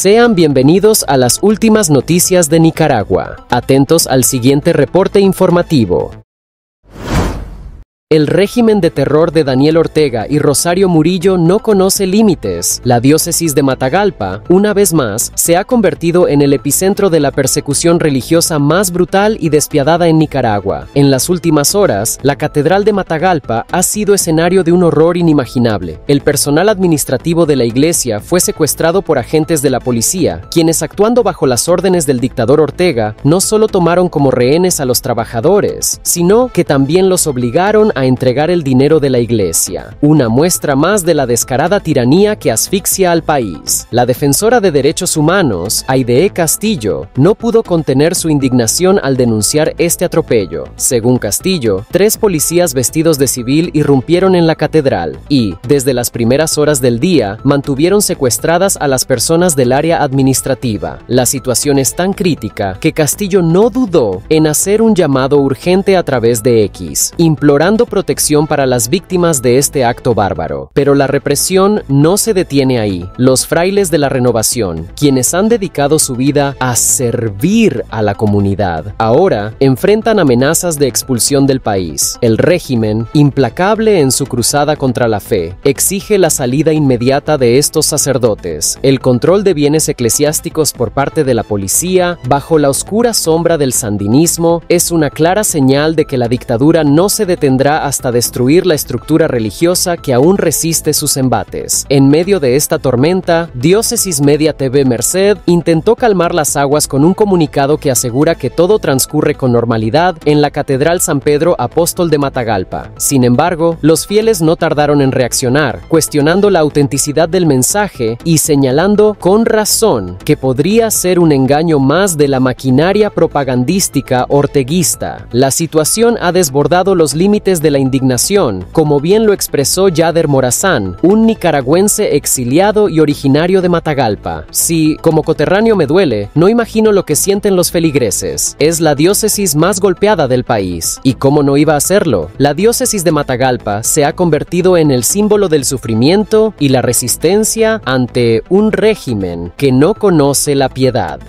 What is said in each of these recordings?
Sean bienvenidos a las últimas noticias de Nicaragua. Atentos al siguiente reporte informativo. El régimen de terror de Daniel Ortega y Rosario Murillo no conoce límites. La diócesis de Matagalpa, una vez más, se ha convertido en el epicentro de la persecución religiosa más brutal y despiadada en Nicaragua. En las últimas horas, la Catedral de Matagalpa ha sido escenario de un horror inimaginable. El personal administrativo de la iglesia fue secuestrado por agentes de la policía, quienes, actuando bajo las órdenes del dictador Ortega, no solo tomaron como rehenes a los trabajadores, sino que también los obligaron a entregar el dinero de la iglesia. Una muestra más de la descarada tiranía que asfixia al país. La defensora de derechos humanos, Aidee Castillo, no pudo contener su indignación al denunciar este atropello. Según Castillo, 3 policías vestidos de civil irrumpieron en la catedral y, desde las primeras horas del día, mantuvieron secuestradas a las personas del área administrativa. La situación es tan crítica que Castillo no dudó en hacer un llamado urgente a través de X, implorando protección para las víctimas de este acto bárbaro. Pero la represión no se detiene ahí. Los frailes de la Renovación, quienes han dedicado su vida a servir a la comunidad, ahora enfrentan amenazas de expulsión del país. El régimen, implacable en su cruzada contra la fe, exige la salida inmediata de estos sacerdotes, el control de bienes eclesiásticos por parte de la policía, bajo la oscura sombra del sandinismo, es una clara señal de que la dictadura no se detendrá hasta destruir la estructura religiosa que aún resiste sus embates. En medio de esta tormenta, Diócesis Media TV Merced intentó calmar las aguas con un comunicado que asegura que todo transcurre con normalidad en la Catedral San Pedro Apóstol de Matagalpa. Sin embargo, los fieles no tardaron en reaccionar, cuestionando la autenticidad del mensaje y señalando con razón que podría ser un engaño más de la maquinaria propagandística orteguista. La situación ha desbordado los límites de la indignación, como bien lo expresó Yader Morazán, un nicaragüense exiliado y originario de Matagalpa. Si, como coterráneo me duele, no imagino lo que sienten los feligreses. Es la diócesis más golpeada del país. ¿Y cómo no iba a serlo? La diócesis de Matagalpa se ha convertido en el símbolo del sufrimiento y la resistencia ante un régimen que no conoce la piedad.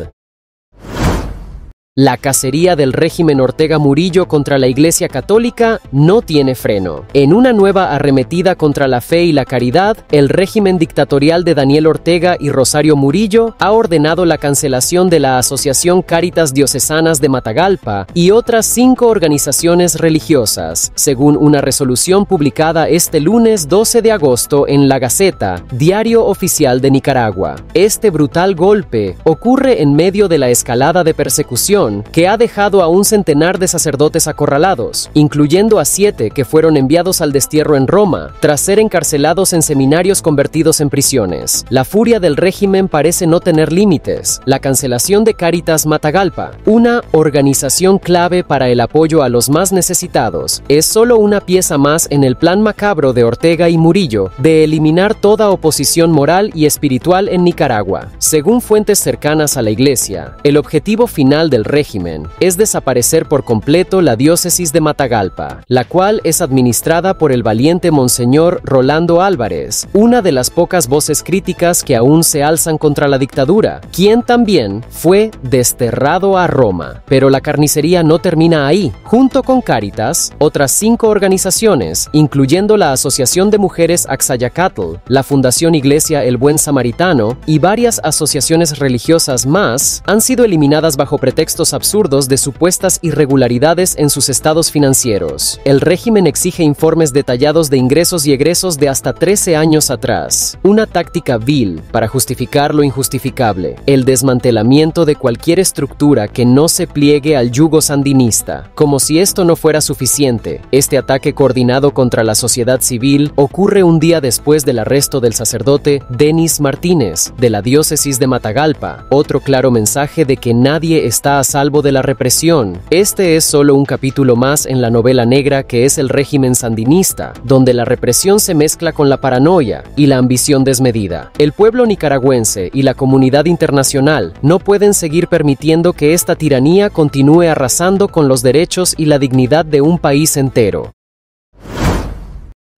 La cacería del régimen Ortega Murillo contra la Iglesia Católica no tiene freno. En una nueva arremetida contra la fe y la caridad, el régimen dictatorial de Daniel Ortega y Rosario Murillo ha ordenado la cancelación de la Asociación Cáritas Diocesanas de Matagalpa y otras 5 organizaciones religiosas, según una resolución publicada este lunes 12 de agosto en La Gaceta, diario oficial de Nicaragua. Este brutal golpe ocurre en medio de la escalada de persecución que ha dejado a un centenar de sacerdotes acorralados, incluyendo a 7 que fueron enviados al destierro en Roma, tras ser encarcelados en seminarios convertidos en prisiones. La furia del régimen parece no tener límites. La cancelación de Cáritas Matagalpa, una organización clave para el apoyo a los más necesitados, es solo una pieza más en el plan macabro de Ortega y Murillo de eliminar toda oposición moral y espiritual en Nicaragua. Según fuentes cercanas a la iglesia, el objetivo final del régimen es desaparecer por completo la diócesis de Matagalpa, la cual es administrada por el valiente Monseñor Rolando Álvarez, una de las pocas voces críticas que aún se alzan contra la dictadura, quien también fue desterrado a Roma. Pero la carnicería no termina ahí. Junto con Cáritas, otras 5 organizaciones, incluyendo la Asociación de Mujeres Axayacatl, la Fundación Iglesia El Buen Samaritano y varias asociaciones religiosas más, han sido eliminadas bajo pretextos absurdos de supuestas irregularidades en sus estados financieros. El régimen exige informes detallados de ingresos y egresos de hasta 13 años atrás, una táctica vil para justificar lo injustificable, el desmantelamiento de cualquier estructura que no se pliegue al yugo sandinista. Como si esto no fuera suficiente, este ataque coordinado contra la sociedad civil ocurre un día después del arresto del sacerdote Denis Martínez, de la diócesis de Matagalpa, otro claro mensaje de que nadie está a salvo de la represión. Este es solo un capítulo más en la novela negra que es el régimen sandinista, donde la represión se mezcla con la paranoia y la ambición desmedida. El pueblo nicaragüense y la comunidad internacional no pueden seguir permitiendo que esta tiranía continúe arrasando con los derechos y la dignidad de un país entero.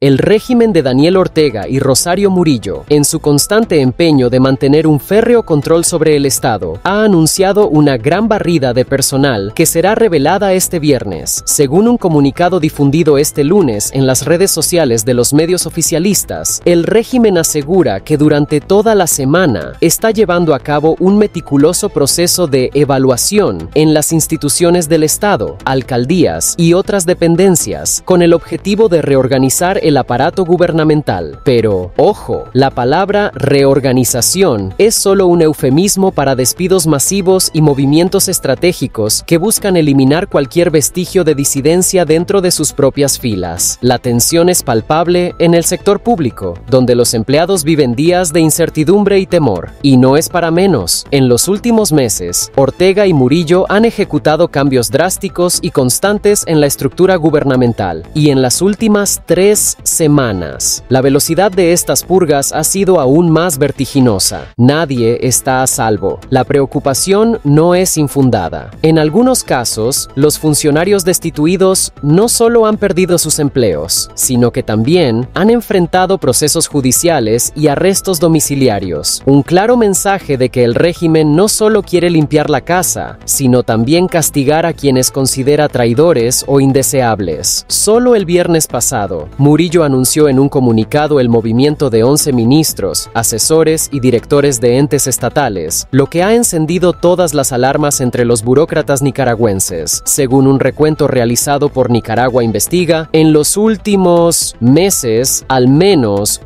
El régimen de Daniel Ortega y Rosario Murillo, en su constante empeño de mantener un férreo control sobre el Estado, ha anunciado una gran barrida de personal que será revelada este viernes. Según un comunicado difundido este lunes en las redes sociales de los medios oficialistas, el régimen asegura que durante toda la semana está llevando a cabo un meticuloso proceso de evaluación en las instituciones del Estado, alcaldías y otras dependencias, con el objetivo de reorganizar el aparato gubernamental. Pero, ojo, la palabra reorganización es solo un eufemismo para despidos masivos y movimientos estratégicos que buscan eliminar cualquier vestigio de disidencia dentro de sus propias filas. La tensión es palpable en el sector público, donde los empleados viven días de incertidumbre y temor. Y no es para menos. En los últimos meses, Ortega y Murillo han ejecutado cambios drásticos y constantes en la estructura gubernamental. Y en las últimas 3 semanas, la velocidad de estas purgas ha sido aún más vertiginosa. Nadie está a salvo. La preocupación no es infundada. En algunos casos, los funcionarios destituidos no solo han perdido sus empleos, sino que también han enfrentado procesos judiciales y arrestos domiciliarios. Un claro mensaje de que el régimen no solo quiere limpiar la casa, sino también castigar a quienes considera traidores o indeseables. Solo el viernes pasado, Murillo anunció en un comunicado el movimiento de 11 ministros, asesores y directores de entes estatales, lo que ha encendido todas las alarmas entre los burócratas nicaragüenses. Según un recuento realizado por Nicaragua Investiga, en los últimos meses, al menos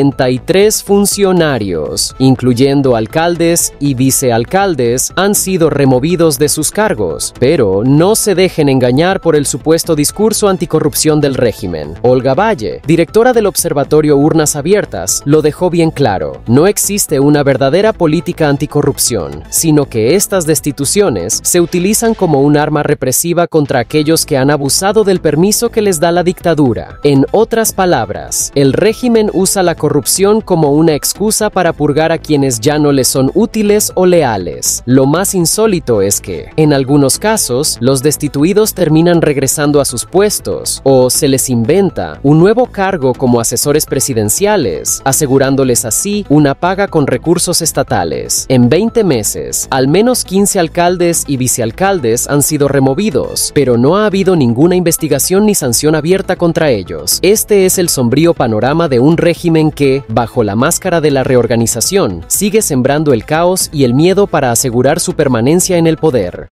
43 funcionarios, incluyendo alcaldes y vicealcaldes, han sido removidos de sus cargos. Pero no se dejen engañar por el supuesto discurso anticorrupción del régimen. Olga Valle, directora del Observatorio Urnas Abiertas, lo dejó bien claro. No existe una verdadera política anticorrupción, sino que estas destituciones se utilizan como un arma represiva contra aquellos que han abusado del permiso que les da la dictadura. En otras palabras, el régimen usa la corrupción como una excusa para purgar a quienes ya no les son útiles o leales. Lo más insólito es que, en algunos casos, los destituidos terminan regresando a sus puestos, o se les inventa un nuevo cargo como asesores presidenciales, asegurándoles así una paga con recursos estatales. En 20 meses, al menos 15 alcaldes y vicealcaldes han sido removidos, pero no ha habido ninguna investigación ni sanción abierta contra ellos. Este es el sombrío panorama de un régimen que, bajo la máscara de la reorganización, sigue sembrando el caos y el miedo para asegurar su permanencia en el poder.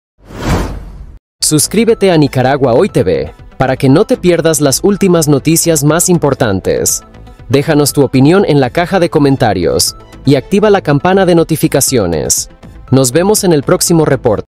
Suscríbete a Nicaragua Hoy TV para que no te pierdas las últimas noticias más importantes. Déjanos tu opinión en la caja de comentarios y activa la campana de notificaciones. Nos vemos en el próximo reporte.